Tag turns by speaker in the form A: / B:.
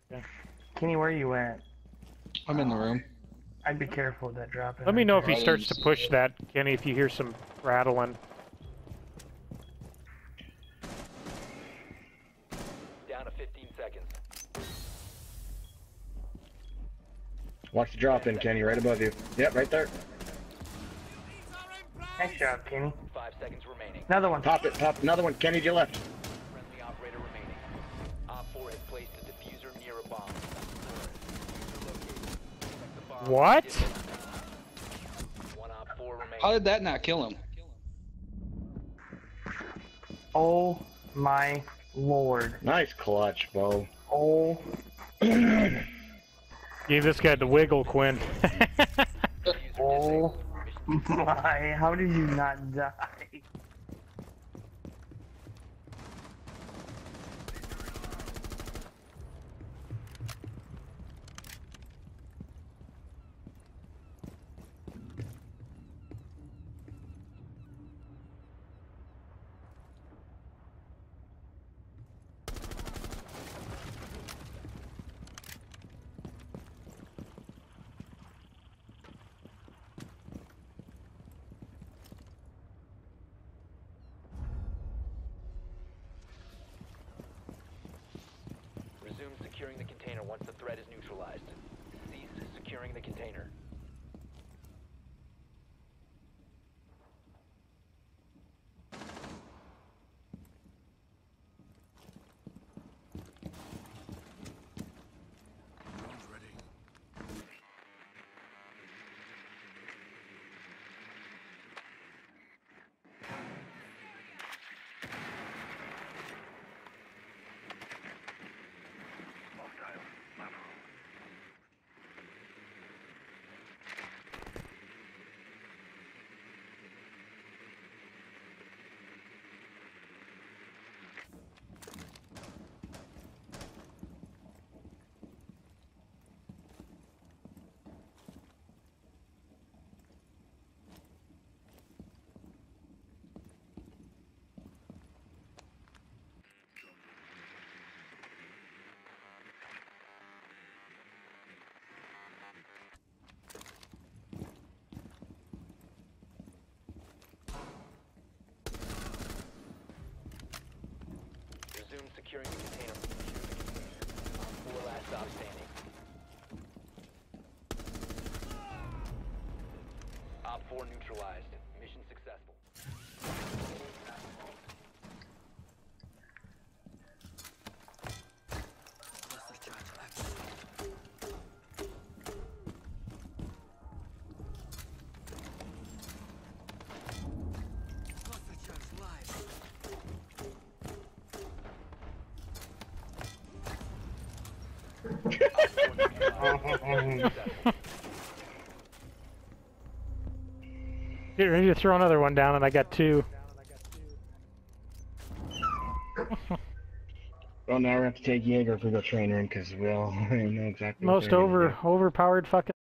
A: Yeah.
B: Kenny, where you at?
C: I'm in the room.
B: I'd be careful with that drop.
A: Let me know if he
C: Right
A: starts to
C: in-
A: push that, Kenny, if you hear some rattling.
D: Down to 15 seconds.
E: Watch the drop in, Kenny, right above you. Yep, right there.
B: Nice job, Kenny.
D: 5 seconds remaining.
B: Another one.
E: Pop it, pop another one. Kenny to your left.
D: Friendly operator remaining. Op 4 has placed a diffuser near a bomb. Diffuser located. Protect the bomb.
A: What?
D: One Op 4 remaining.
C: How did that not kill him?
B: Oh my lord.
E: Nice clutch, Bo.
B: Oh.
A: Gave this guy the wiggle, Quinn.
D: Diffuser
B: Oh
D: disabled. Mission
B: my. How did you not die?
D: Resume securing the container once the threat is neutralized. Cease securing the container. Resume securing the container. Op 4 last stop standing. Op 4 neutralized. Mission successful.
A: Get ready to throw another one down, and I got two.
E: Well, now we have to take Jaeger if we go trainer in because we all know exactly what
A: Most
E: they're gonna do.
A: overpowered fucking